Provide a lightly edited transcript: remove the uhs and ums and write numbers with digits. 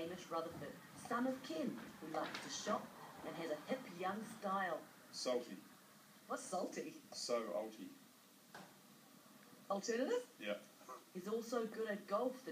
Hamish Rutherford, son of Ken, who likes to shop and has a hip young style. Salty. What's salty? So alty. Alternative? Yeah. He's also good at golf.